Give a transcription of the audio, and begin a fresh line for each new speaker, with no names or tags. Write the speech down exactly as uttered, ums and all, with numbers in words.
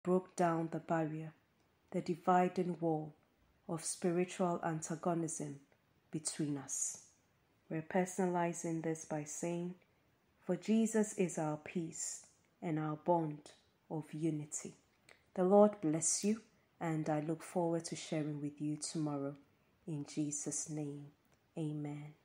broke down the barrier, the dividing wall of spiritual antagonism between us. We're personalizing this by saying, for Jesus is our peace and our bond of unity. The Lord bless you, and I look forward to sharing with you tomorrow. In Jesus' name, amen.